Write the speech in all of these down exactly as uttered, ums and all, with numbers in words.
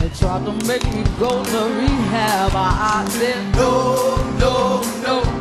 They tried to make me go to rehab. I said no, no, no.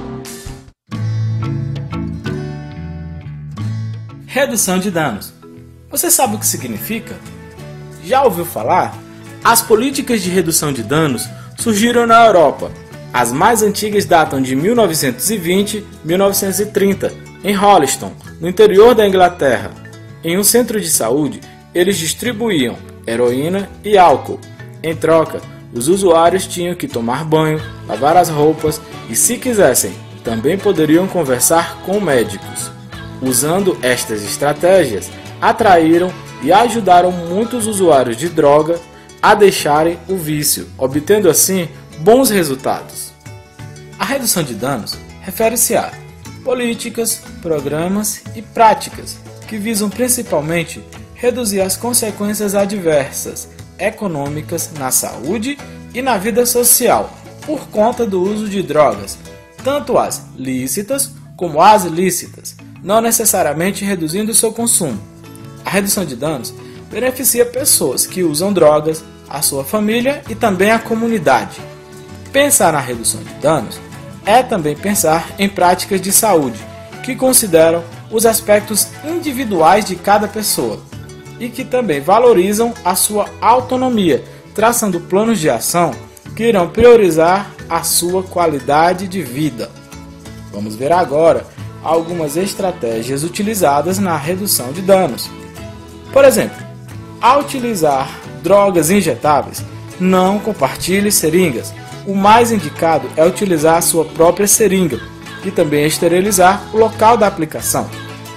Redução de danos. Você sabe o que significa? Já ouviu falar? As políticas de redução de danos surgiram na Europa. As mais antigas datam de mil novecentos e vinte a mil novecentos e trinta, em Holliston, no interior da Inglaterra. Em um centro de saúde, eles distribuíam heroína e álcool. Em troca, os usuários tinham que tomar banho, lavar as roupas e, se quisessem, também poderiam conversar com médicos. Usando estas estratégias, atraíram e ajudaram muitos usuários de droga a deixarem o vício, obtendo assim bons resultados. A redução de danos refere-se a políticas, programas e práticas que visam principalmente reduzir as consequências adversas econômicas na saúde e na vida social por conta do uso de drogas, tanto as lícitas como as ilícitas, não necessariamente reduzindo seu consumo. A redução de danos beneficia pessoas que usam drogas, a sua família e também a comunidade. Pensar na redução de danos é também pensar em práticas de saúde que consideram os aspectos individuais de cada pessoa e que também valorizam a sua autonomia, traçando planos de ação que irão priorizar a sua qualidade de vida. Vamos ver agora algumas estratégias utilizadas na redução de danos. Por exemplo, ao utilizar drogas injetáveis, não compartilhe seringas. O mais indicado é utilizar a sua própria seringa e também esterilizar o local da aplicação.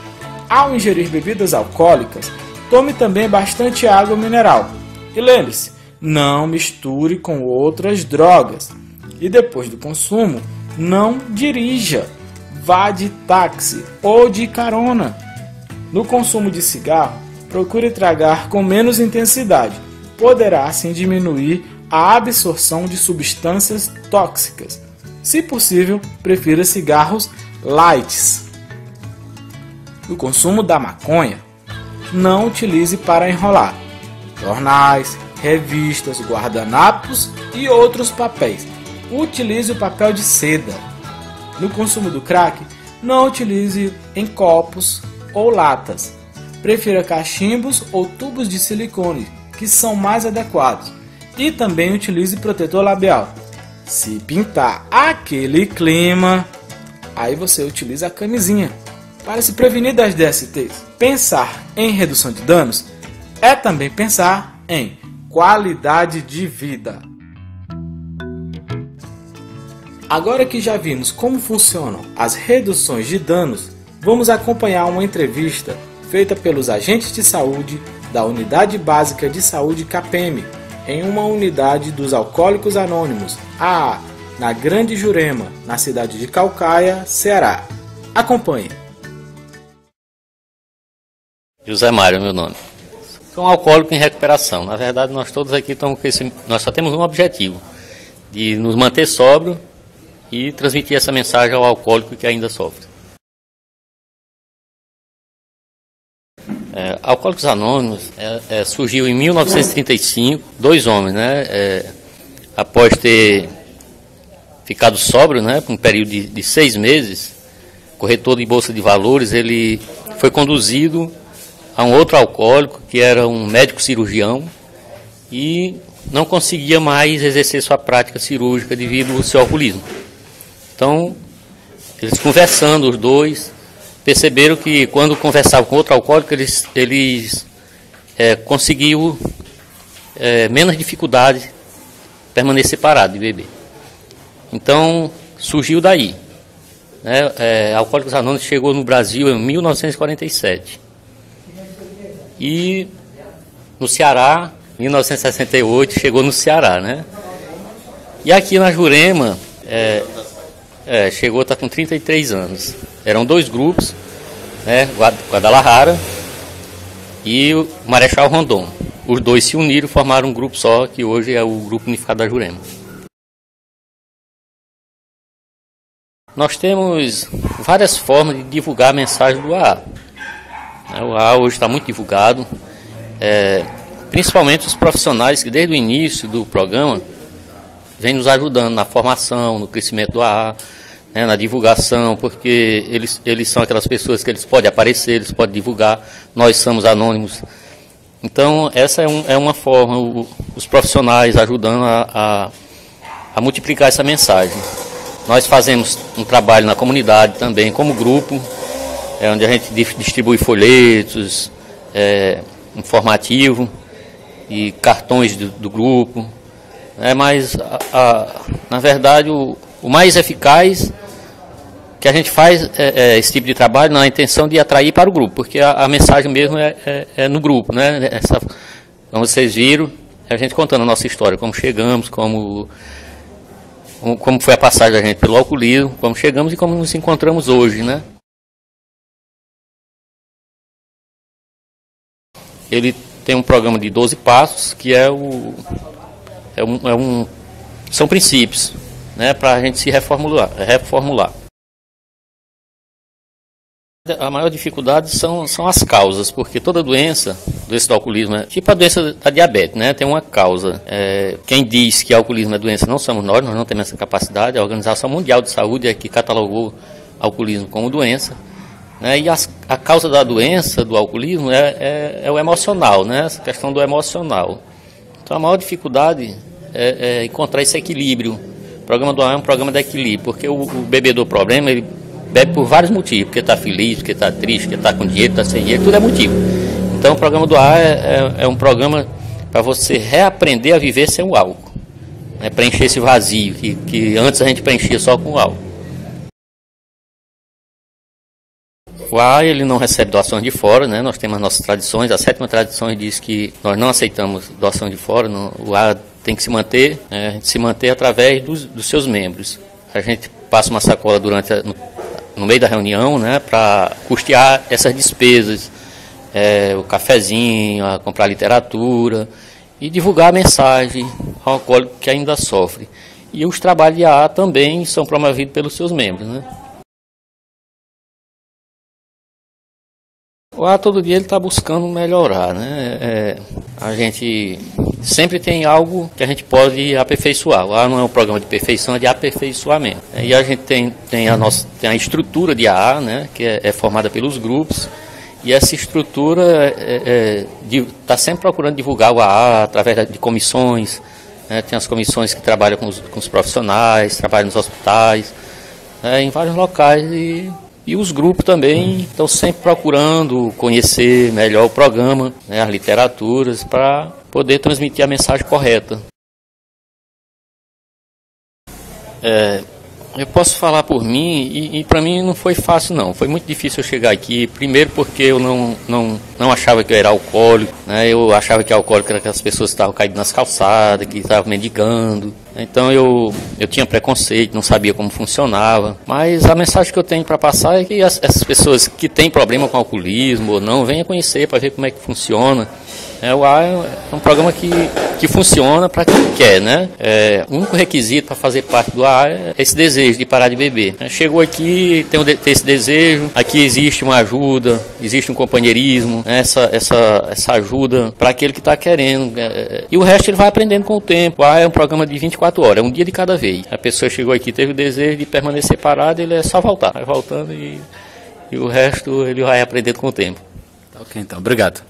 Ao ingerir bebidas alcoólicas, tome também bastante água mineral. E lembre-se, não misture com outras drogas. E depois do consumo, não dirija. Vá de táxi ou de carona. No consumo de cigarro, procure tragar com menos intensidade. Poderá assim diminuir a absorção de substâncias tóxicas. Se possível, prefira cigarros lights. No consumo da maconha, não utilize para enrolar jornais, revistas, guardanapos e outros papéis. Utilize o papel de seda. No consumo do crack, não utilize em copos ou latas. Prefira cachimbos ou tubos de silicone, que são mais adequados. E também utilize protetor labial. Se pintar aquele clima, aí você utiliza a camisinha para se prevenir das D S Ts. Pensar em redução de danos é também pensar em qualidade de vida. Agora que já vimos como funcionam as reduções de danos, vamos acompanhar uma entrevista feita pelos agentes de saúde da Unidade Básica de Saúde C A P E M, em uma unidade dos Alcoólicos Anônimos, A A, na Grande Jurema, na cidade de Caucaia, Ceará. Acompanhe. José Mário, meu nome. Sou um alcoólico em recuperação. Na verdade, nós todos aqui estamos com esse, nós só temos um objetivo, de nos manter sóbrio e transmitir essa mensagem ao alcoólico que ainda sofre. É, Alcoólicos Anônimos é, é, surgiu em mil novecentos e trinta e cinco, dois homens, né, é, após ter ficado sóbrio, né, por um período de, de seis meses, corretor de bolsa de valores, ele foi conduzido a um outro alcoólico, que era um médico cirurgião, e não conseguia mais exercer sua prática cirúrgica devido ao seu alcoolismo. Então, eles conversando, os dois, perceberam que quando conversavam com outro alcoólico, eles, eles é, conseguiam é, menos dificuldade permanecer parado de beber. Então, surgiu daí. Né? É, Alcoólicos Anônimos chegou no Brasil em mil novecentos e quarenta e sete. E no Ceará, em mil novecentos e sessenta e oito, chegou no Ceará, né? E aqui na Jurema, é, é, chegou, está com trinta e três anos. Eram dois grupos, né? Guadalajara e o Marechal Rondon. Os dois se uniram e formaram um grupo só, que hoje é o Grupo Unificado da Jurema. Nós temos várias formas de divulgar a mensagem do A A. O A A hoje está muito divulgado. É, principalmente os profissionais que desde o início do programa vêm nos ajudando na formação, no crescimento do A A, né, na divulgação, porque eles, eles são aquelas pessoas que eles podem aparecer, eles podem divulgar, nós somos anônimos. Então, essa é, um, é uma forma, o, os profissionais ajudando a, a, a multiplicar essa mensagem. Nós fazemos um trabalho na comunidade também, como grupo, é onde a gente distribui folhetos, é, informativo e cartões do, do grupo. É, mas, a, a, na verdade, o, o mais eficaz que a gente faz é, é esse tipo de trabalho na intenção de atrair para o grupo, porque a, a mensagem mesmo é, é, é no grupo, né? Essa, como vocês viram, é a gente contando a nossa história, como chegamos, como, como foi a passagem da gente pelo alcoolismo, como chegamos e como nos encontramos hoje, né? Ele tem um programa de doze passos, que é o é um, é um são princípios, né, para a gente se reformular, reformular. A maior dificuldade são, são as causas, porque toda doença, doença do alcoolismo, é tipo a doença da diabetes, né? Tem uma causa. É, quem diz que alcoolismo é doença não somos nós, nós não temos essa capacidade. A Organização Mundial de Saúde é que catalogou alcoolismo como doença, né? E as, a causa da doença do alcoolismo é, é, é o emocional, né? Essa questão do emocional. Então a maior dificuldade é, é encontrar esse equilíbrio. O programa do A A é um programa de equilíbrio, porque o, o bebedor problema, ele bebe por vários motivos, porque está feliz, porque está triste, porque está com dinheiro, está sem dinheiro, tudo é motivo. Então o programa do A A é, é, é um programa para você reaprender a viver sem o álcool, né, preencher esse vazio, que, que antes a gente preenchia só com o álcool. O A A ele não recebe doações de fora, né, nós temos as nossas tradições, a sétima tradição diz que nós não aceitamos doação de fora, não, o A A tem que se manter, né, a gente se manter através dos, dos seus membros. A gente passa uma sacola durante a, no, no meio da reunião, né, para custear essas despesas, é, o cafezinho, a comprar literatura e divulgar a mensagem ao alcoólico que ainda sofre. E os trabalhos de A A também são promovidos pelos seus membros, né. O A A todo dia ele está buscando melhorar, né, é, a gente sempre tem algo que a gente pode aperfeiçoar. O A A não é um programa de perfeição, é de aperfeiçoamento. E a gente tem, tem, a, nossa, tem a estrutura de A A, né, que é, é formada pelos grupos, e essa estrutura está é, é, tá sempre procurando divulgar o A A através de comissões, né, tem as comissões que trabalham com os, com os profissionais, trabalham nos hospitais, é, em vários locais, e, e os grupos também estão sempre procurando conhecer melhor o programa, né, as literaturas, para poder transmitir a mensagem correta. É, eu posso falar por mim, e, e para mim não foi fácil não, foi muito difícil eu chegar aqui, primeiro porque eu não, não, não achava que eu era alcoólico, né? Eu achava que alcoólico era aquelas pessoas que estavam caídas nas calçadas, que estavam mendigando, então eu, eu tinha preconceito, não sabia como funcionava, mas a mensagem que eu tenho para passar é que as, essas pessoas que têm problema com alcoolismo ou não, venham conhecer para ver como é que funciona. É, o A A é um programa que, que funciona para quem quer, né? É, o único requisito para fazer parte do A A é esse desejo de parar de beber. É, chegou aqui, tem, um, tem esse desejo, aqui existe uma ajuda, existe um companheirismo, né? essa, essa, essa ajuda para aquele que está querendo. É, e o resto ele vai aprendendo com o tempo. O A A é um programa de vinte e quatro horas, é um dia de cada vez. A pessoa chegou aqui, teve o desejo de permanecer parado, ele é só voltar. Vai voltando e, e o resto ele vai aprendendo com o tempo. Ok, então, obrigado.